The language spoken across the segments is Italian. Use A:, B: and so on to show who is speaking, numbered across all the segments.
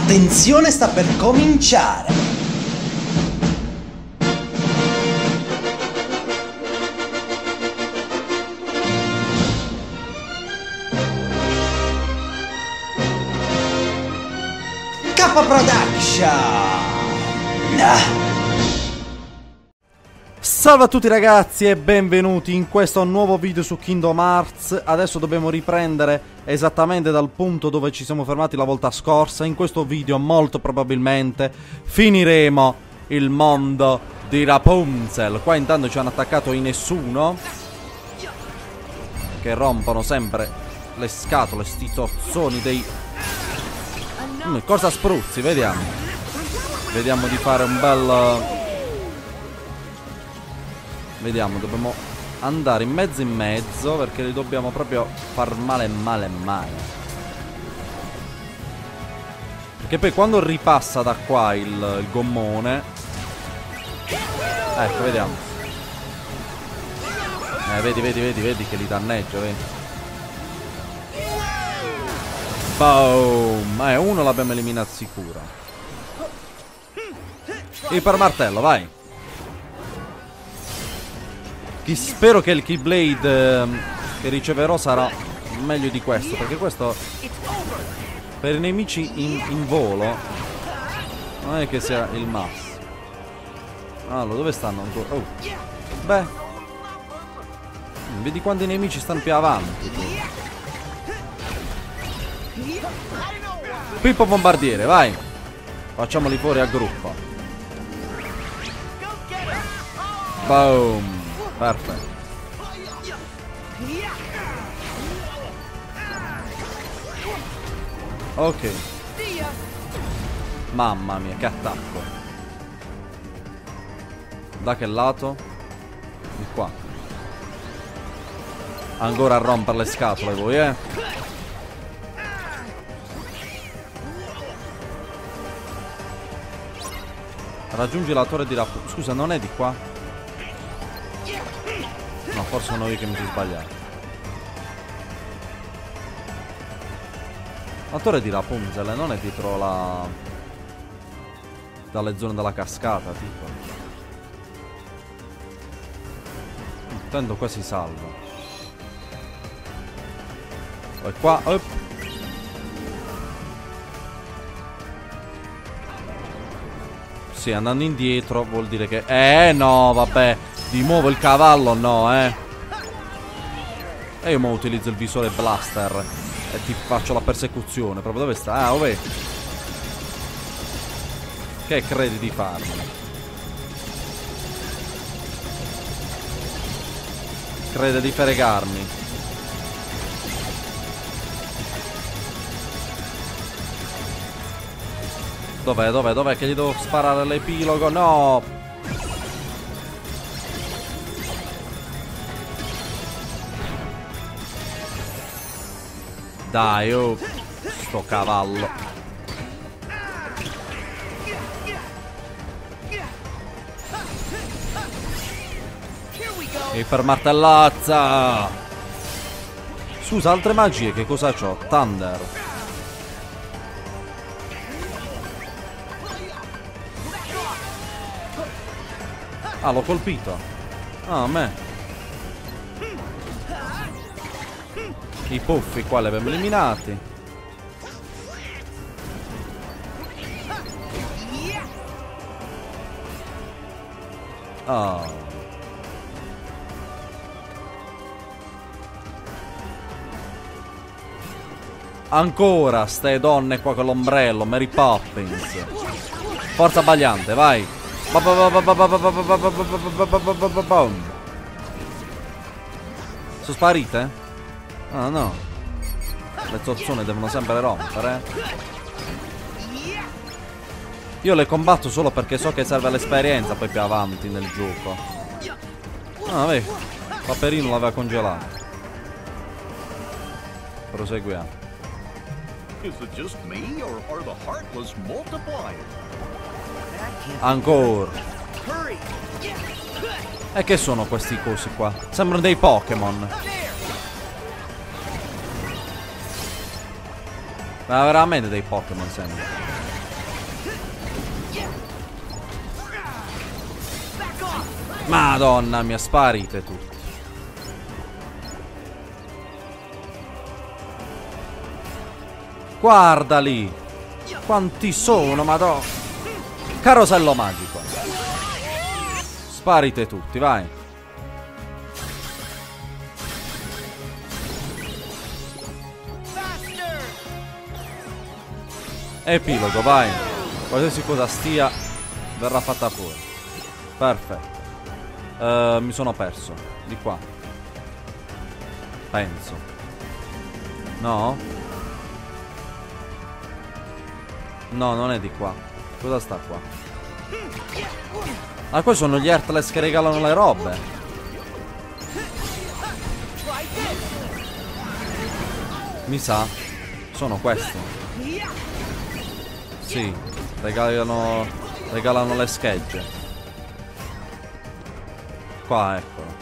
A: Attenzione, sta per cominciare! K Production!
B: Salve a tutti ragazzi e benvenuti in questo nuovo video su Kingdom Hearts. Adesso dobbiamo riprendere esattamente dal punto dove ci siamo fermati la volta scorsa. In questo video molto probabilmente finiremo il mondo di Rapunzel. Qua intanto ci hanno attaccato i nessuno, che rompono sempre le scatole, sti zozzoni dei... Cosa spruzzi? Vediamo. Vediamo di fare un bel... Vediamo, dobbiamo andare in mezzo perché li dobbiamo proprio far male. Perché poi quando ripassa da qua il gommone... Ecco, vediamo. Vedi che li danneggia, vedi. Boom! Uno l'abbiamo eliminato sicuro. Iper martello, vai! Spero che il Keyblade che riceverò sarà meglio di questo, perché questo per i nemici in volo non è che sia il massimo. Allora, dove stanno ancora? Oh. Beh, vedi quanti nemici stanno più avanti. Pippo bombardiere, vai. Facciamoli fuori a gruppo. Boom. Perfetto. Ok. Mamma mia, che attacco. Da che lato? Di qua. Ancora a rompere le scatole voi, Raggiungi la torre di Rapunzel. Scusa, non è di qua? No, forse sono io che mi sono sbagliato. La torre di Rapunzel non è dietro la... dalle zone della cascata, tipo. Intanto qua si salva. Poi qua, op. Sì, andando indietro vuol dire che... no, vabbè. Di nuovo il cavallo, no, E io mo utilizzo il visore blaster e ti faccio la persecuzione. Proprio dove sta? Ah, ov'è? Che credi di farmi? Crede di fregarmi. Dov'è che gli devo sparare l'epilogo? No! Dai, oh, sto cavallo. Iper martellazza. Scusa, altre magie, che cosa c'ho? Thunder. Ah, l'ho colpito. Ah, a me. I puffi qua li abbiamo eliminati. Oh. Ancora ste donne qua con l'ombrello, Mary Poppins. Forza Bagliante, vai. Sono sparite? Ah, no. Le zozzone devono sempre rompere. Io le combatto solo perché so che serve l'esperienza poi più avanti nel gioco. Ah, vedi. Paperino l'aveva congelato. Proseguiamo. Ancora. E che sono questi cosi qua? Sembrano dei Pokémon. Ma veramente dei Pokémon sembra. Madonna mia, sparite tutti. Guarda lì. Quanti sono, madonna. Carosello magico. Sparite tutti, vai. Epilogo, vai. Qualsiasi cosa stia verrà fatta fuori. Perfetto. Mi sono perso. Di qua. Penso. No? No, non è di qua. Cosa sta qua? Ah, qua sono gli Heartless che regalano le robe. Mi sa. Sono questi. Sì, regalano le schegge. Qua, eccolo.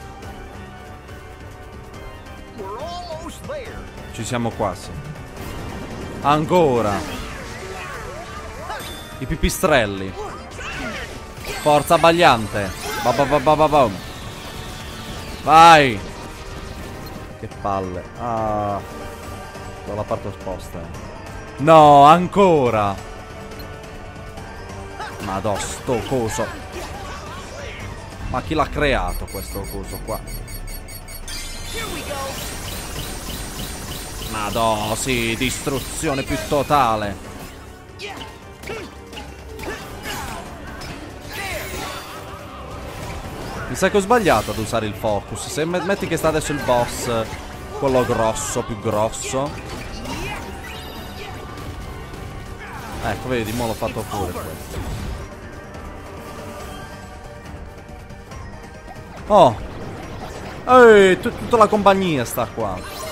B: Ci siamo quasi. Ancora. I pipistrelli. Forza Bagliante. Vai. Che palle. Ah. Ho la parte opposta. No, ancora. Madò, sto coso. Ma chi l'ha creato questo coso qua? Madò, sì, distruzione più totale. Mi sa che ho sbagliato ad usare il focus. Se metti che sta adesso il boss, quello grosso, più grosso. Ecco, vedi, mo l'ho fatto pure questo. Oh! Ehi, tutta la compagnia sta qua.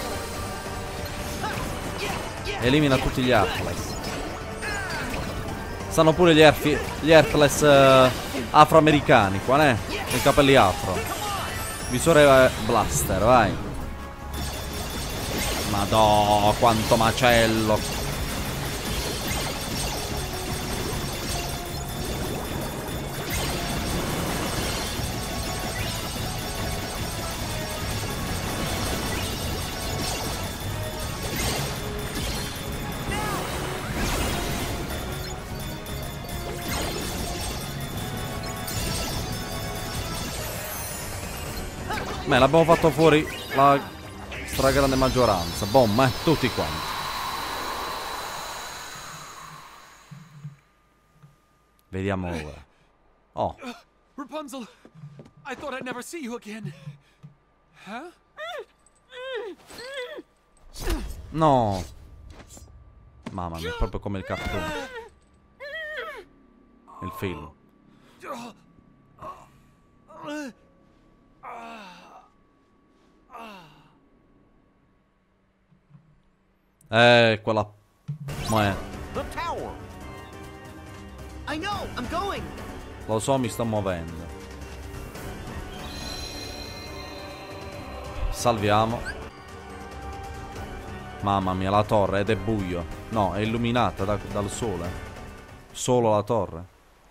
B: Elimina tutti gli Heartless. Stanno pure gli Heartless afroamericani qua, ne? Con i capelli afro. Visore blaster, vai. Madò, quanto macello. Beh, l'abbiamo fatto fuori la stragrande maggioranza. Boom, tutti quanti. Vediamo ora. Oh.
C: Rapunzel, I thought I'd never see you again. Huh?
B: No. Mamma mia, proprio come il cartone. Il film. Quella.
A: The tower. I know, I'm going.
B: Lo so, mi sto muovendo. Salviamo. Mamma mia, la torre ed è buio. No, è illuminata dal sole. Solo la torre.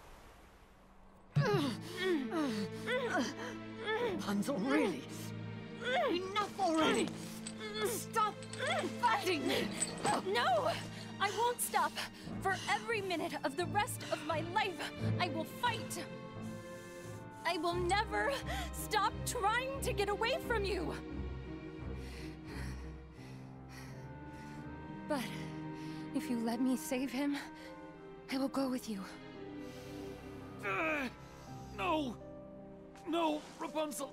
D: Rapunzel, really? Enough already! Stop fighting me!
E: No! I won't stop! For every minute of the rest of my life, I will fight! I will never stop trying to get away from you! But if you let me save him, I will go with you.
C: No! No, Rapunzel!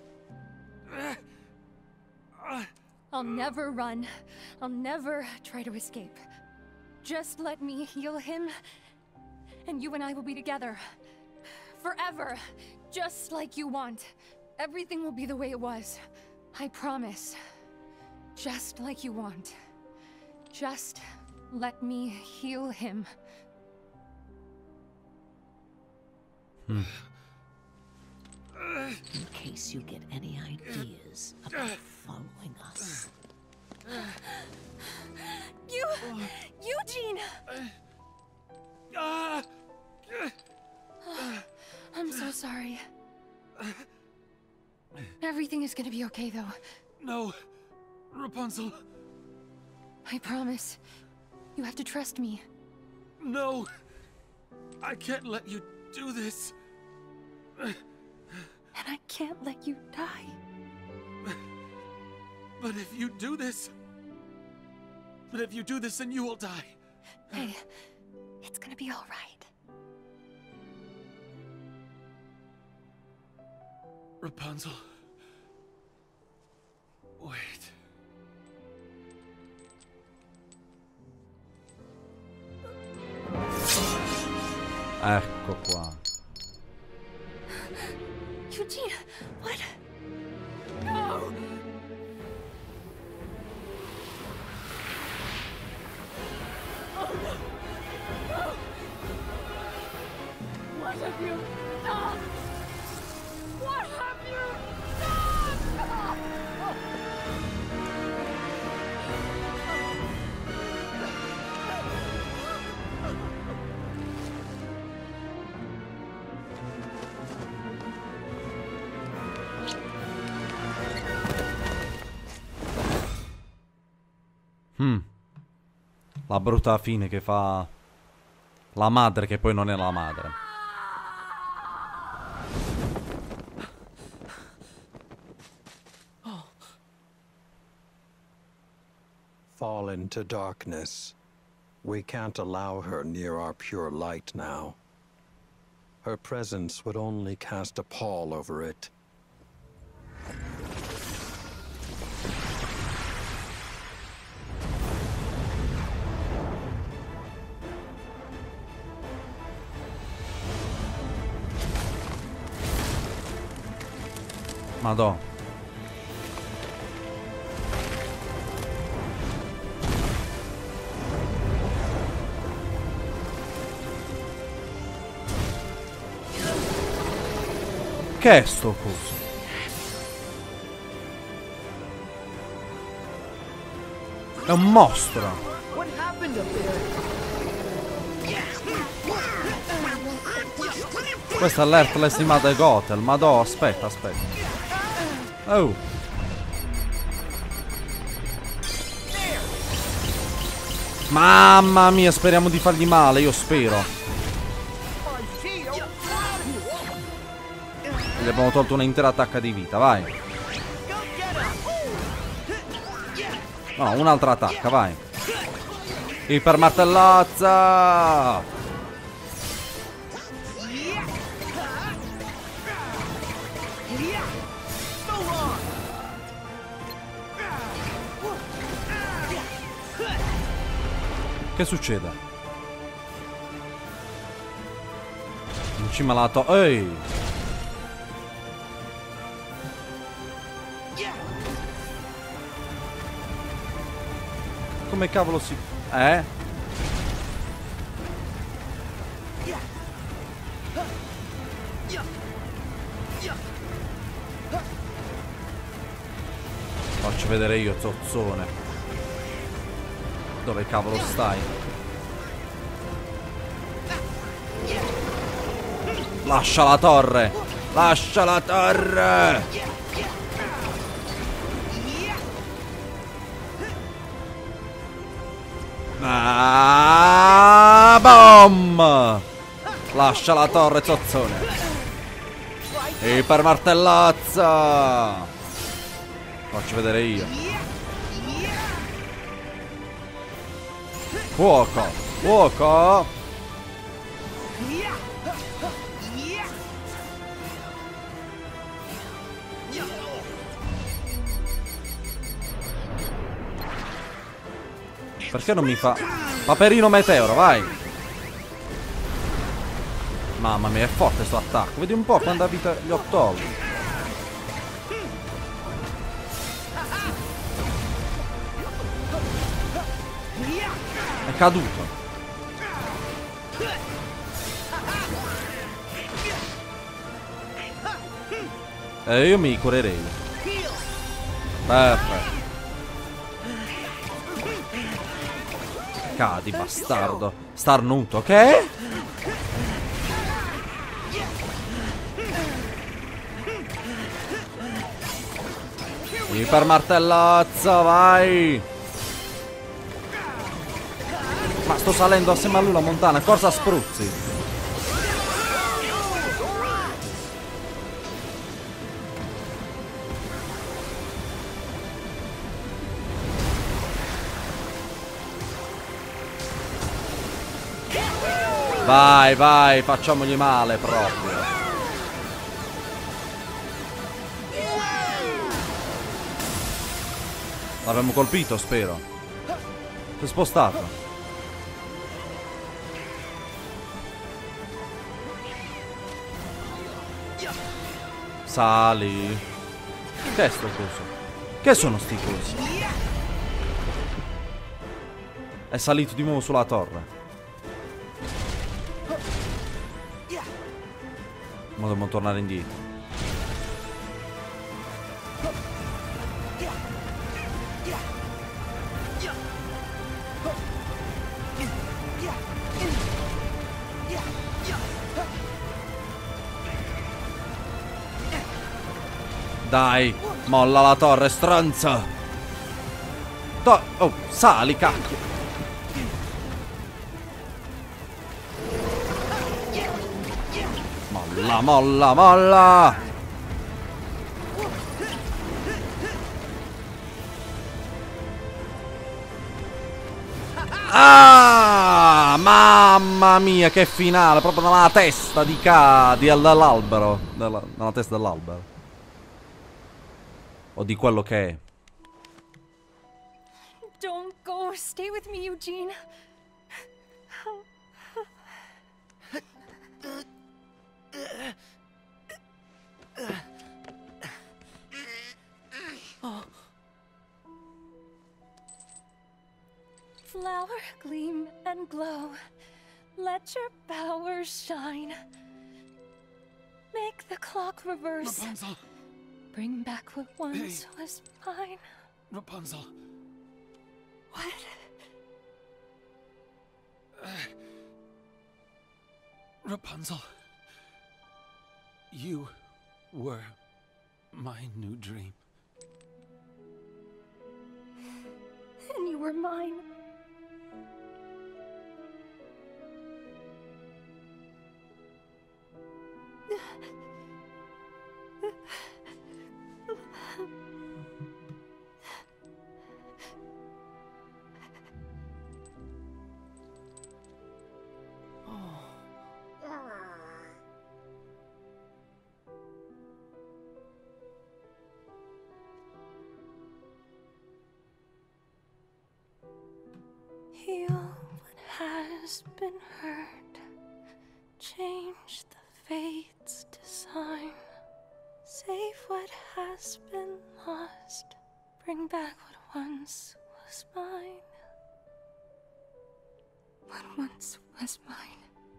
E: I'll never run. I'll never try to escape. Just let me heal him, and you and I will be together. Forever. Just like you want. Everything will be the way it was. I promise. Just like you want. Just let me heal him.
D: In case you get any ideas about following us.
E: Eugene! I'm so sorry. Everything is gonna be okay, though.
C: No, Rapunzel.
E: I promise. You have to trust me.
C: No. I can't let you do this.
E: And I can't let you die.
C: But if you do this... then you will die.
E: Hey, it's gonna be all right.
C: Rapunzel. Wait.
B: Ecco qua.
E: Eugene, what? No! What have you done? What have you done?
B: La brutta fine che fa la madre che poi non è la madre.
F: Fall into darkness. We can't allow her near our pure light now. Her presence would only cast a pall over it.
B: Madò. Che è sto coso? È un mostro.
A: What happened up there?
B: Questa è l'Heartless di Mother Gothel. Madò, aspetta. Oh. Mamma mia, speriamo di fargli male, io spero. Gli abbiamo tolto un'intera attacca di vita, vai. No, un'altra attacca, vai. Ipermartellazza. Che succede? In cima alla ehi! Come cavolo si... Faccio vedere io, zozzone. Dove cavolo stai? Lascia la torre! Lascia la torre! Ah, bom! Lascia la torre, zozzone! Ipermartellazza! Faccio vedere io. Fuoco! Fuoco! Perché non mi fa... Paperino meteoro, vai! Mamma mia, è forte sto attacco. Vedi un po' quanta vita gli ho tolto. È caduto. Io mi curerei. Perfetto. Cadi, bastardo. Starnuto, ok? Iper martellazzo, vai! Ma sto salendo assieme a lui la montagna, cosa spruzzi? Vai, vai, facciamogli male proprio. L'abbiamo colpito, spero. Si è spostato. Sali. Che è sto coso? Che sono sti cosi? È salito di nuovo sulla torre. Ma dobbiamo tornare indietro. Dai, molla la torre, stronzo. Oh, sali, cacchio. Molla, molla, molla. Ah, mamma mia, che finale. Proprio nella testa dell'albero. Nella testa dell'albero. O di quello che è.
E: Don't go. Stay with me, Eugene. Flower, gleam, and glow. Let your powers shine. Make the clock reverse.
C: Rapunzel!
E: Bring back what once was mine.
C: Rapunzel!
E: What?
C: Rapunzel. You were my new dream.
E: And you were mine. Heal what has been hurt. Change the fate's design. Save what has been lost. Bring back what once was mine. What once was mine.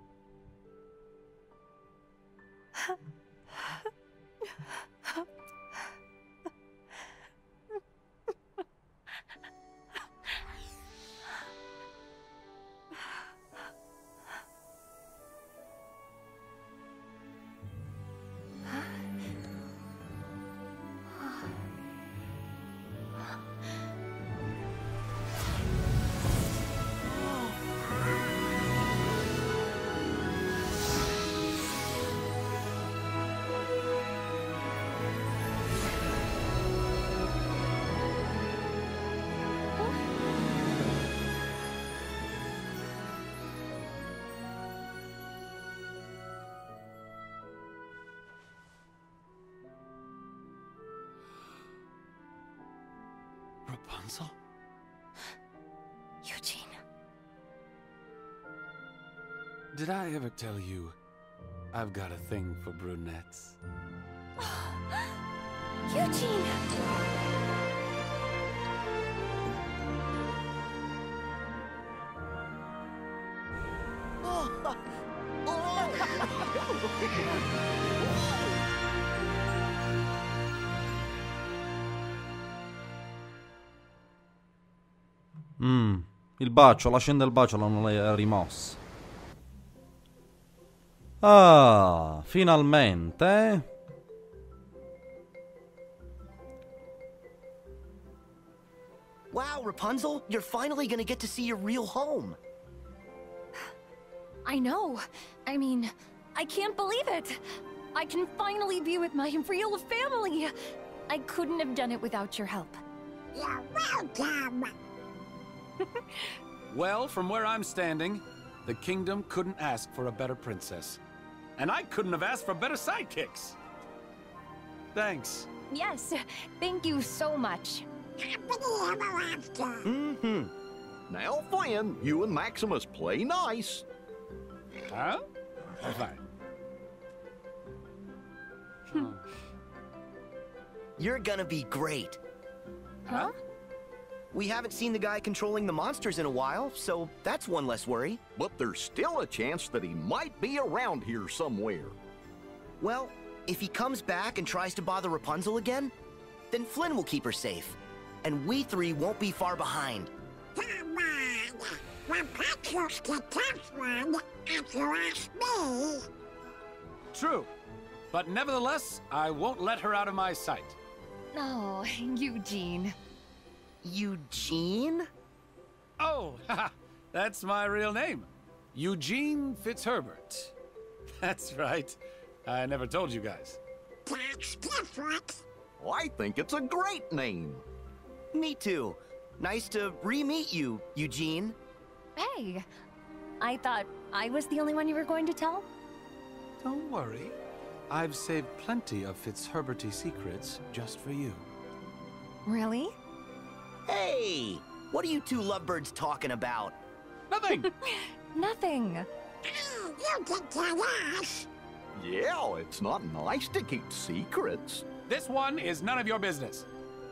C: Rapunzel?
E: Eugene.
C: Did I ever tell you I've got a thing for brunettes?
E: Eugene!
B: Il bacio, la scena del bacio l'hanno rimossa. Ah, finalmente.
G: Wow, Rapunzel, you're finally gonna get to see your real home.
E: I know. I mean, I can't believe it. I can finally be with my real family. I couldn't have done it without your help.
H: You're welcome.
C: Well, from where I'm standing, the kingdom couldn't ask for a better princess. And I couldn't have asked for better sidekicks. Thanks.
E: Yes, thank you so much.
H: Happily ever after.
I: Mm-hmm. Now, Flynn, you and Maximus play nice.
C: Huh? Fine.
G: You're gonna be great.
E: Huh?
G: We haven't seen the guy controlling the monsters in a while, so that's one less worry.
I: But there's still a chance that he might be around here somewhere.
G: Well, if he comes back and tries to bother Rapunzel again, then Flynn will keep her safe. And we three won't be far behind.
H: Come on. Rapunzel's the tough one, if you ask me.
C: True. But nevertheless, I won't let her out of my sight.
E: Oh, Eugene.
G: Eugene?
C: Oh, haha, that's my real name. Eugene Fitzherbert. That's right. I never told you guys.
H: That's different.
I: I think it's a great name.
G: Me too. Nice to re-meet you, Eugene.
E: Hey, I thought I was the only one you were going to tell?
C: Don't worry. I've saved plenty of Fitzherberty secrets just for you.
E: Really?
G: Hey! What are you two lovebirds talking about?
C: Nothing!
E: Nothing.
H: Oh, you can tell us.
I: Yeah, it's not nice to keep secrets.
C: This one is none of your business.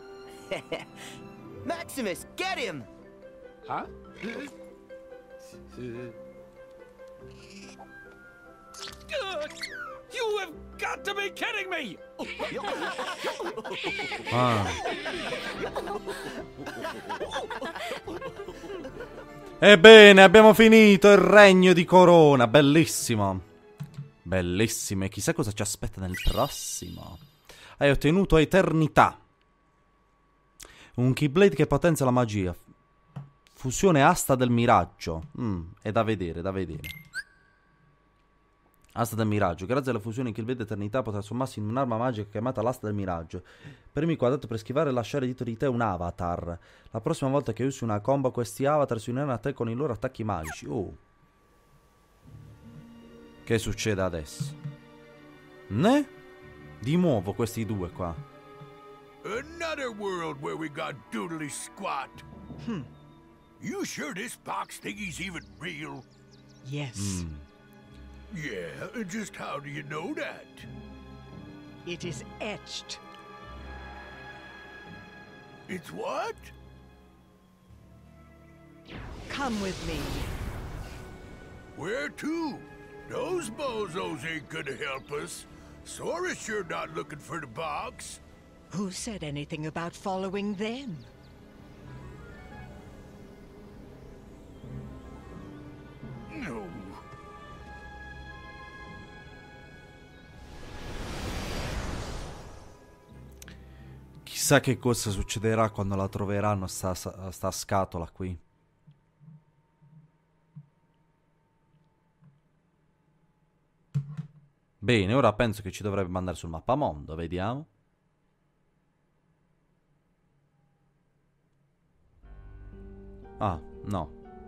G: Maximus, get him!
C: Huh? You have got to be kidding me!
B: Ebbene, abbiamo finito il regno di Corona. Bellissimo. Bellissimo. E chissà cosa ci aspetta nel prossimo. Hai ottenuto eternità. Un Keyblade che potenzia la magia. Fusione asta del miraggio. È da vedere, da vedere. Asta del miraggio. Grazie alla fusione Keyblade eternità potrà trasformarsi in un'arma magica chiamata l'asta del miraggio. Premi quadrato per schivare e lasciare dietro di te un avatar. La prossima volta che usi una combo questi avatar si uniranno a te con i loro attacchi magici. Oh. Che succede adesso? Ne? Di nuovo questi due qua.
J: Another world where we got doodly squat. You sure this box thingy's even real?
A: Yes.
J: Yeah, just how do you know that?
A: It is etched.
J: It's what?
A: Come with me.
J: Where to? Those bozos ain't gonna help us. Sora's sure not looking for the box.
A: Who said anything about following them?
J: No.
B: Chissà che cosa succederà quando la troveranno sta scatola qui. Bene, ora penso che ci dovrebbe mandare sul mappamondo, vediamo. Ah, no.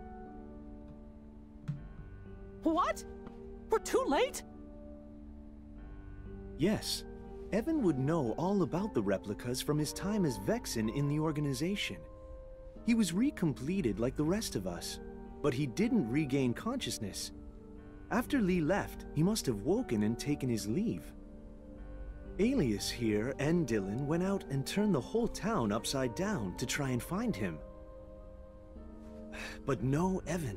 K: What? We're too late?
L: Yes. Evan would know all about the replicas from his time as Vexen in the organization. He was recompleted like the rest of us, but he didn't regain consciousness. After Lee left, he must have woken and taken his leave. Alias here and Dylan went out and turned the whole town upside down to try and find him. But no Evan.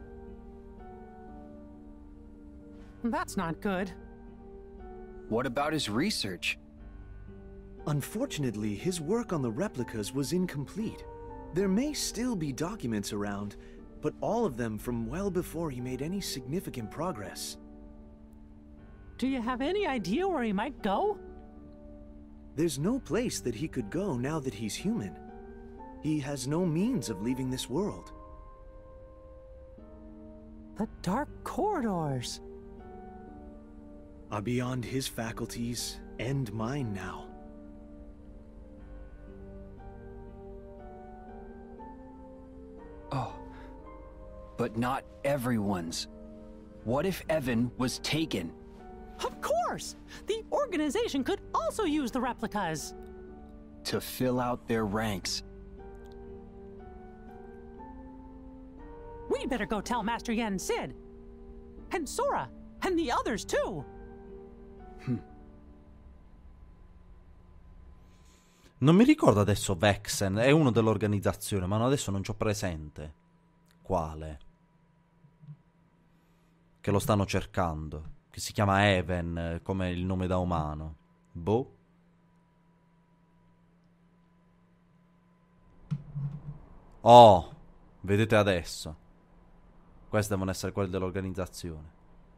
K: That's not good.
M: What about his research?
L: Unfortunately, his work on the replicas was incomplete. There may still be documents around, but all of them from well before he made any significant progress.
K: Do you have any idea where he might go?
L: There's no place that he could go now that he's human. He has no means of leaving this world.
K: The dark corridors
L: are beyond his faculties and mine now.
M: Oh, but not everyone's. What if Evan was taken?
K: Of course! The organization could also use the replicas.
M: To fill out their ranks.
K: We better go tell Master Yen Sid. And Sora. And the others too.
B: Non mi ricordo adesso Vexen, è uno dell'organizzazione, ma adesso non c'ho presente quale. Che lo stanno cercando. Che si chiama Even, come il nome da umano. Boh. Oh, vedete adesso. Questi devono essere quelli dell'organizzazione.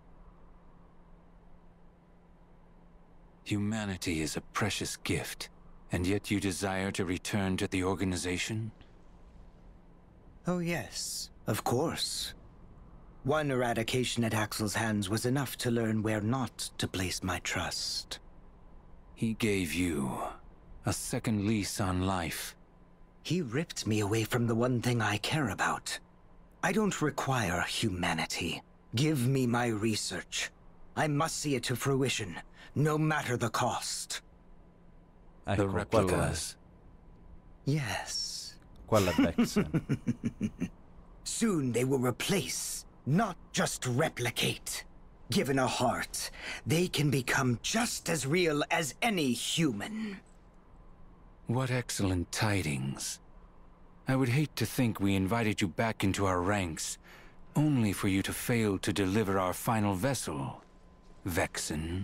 N: Humanity is a precious gift, and yet you desire to return to the organization?
O: Oh yes, of course. One eradication at Axel's hands was enough to learn where not to place my trust.
N: He gave you a second lease on life.
O: He ripped me away from the one thing I care about. I don't require humanity. Give me my research. I must see it to fruition, no matter the cost.
N: The replicas.
O: Yes.
B: Quello è Vexen.
O: Soon they will replace, not just replicate. Given a heart, they can become just as real as any human.
N: What excellent tidings. I would hate to think we invited you back into our ranks, only for you to fail to deliver our final vessel, Vexen.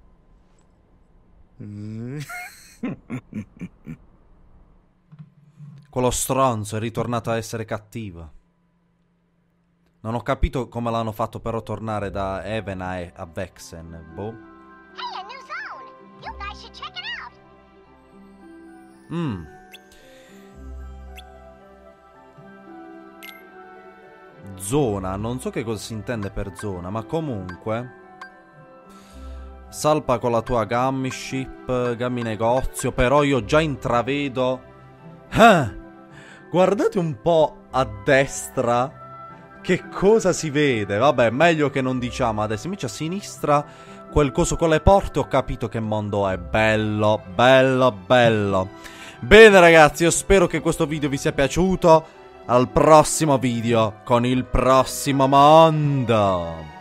B: Quello stronzo è ritornato a essere cattivo. Non ho capito come l'hanno fatto però tornare da Even a Vexen. Boh.
H: Hey, a new zone! You guys should check it out!
B: Zona, non so che cosa si intende per zona, ma comunque salpa con la tua Gummy Ship, Gummy Negozio, però io già intravedo. Guardate un po' a destra che cosa si vede. Vabbè, meglio che non diciamo adesso. Invece a sinistra quel coso con le porte, ho capito che mondo è. Bello, bello, bello. Bene ragazzi, io spero che questo video vi sia piaciuto. Al prossimo video con il prossimo mondo.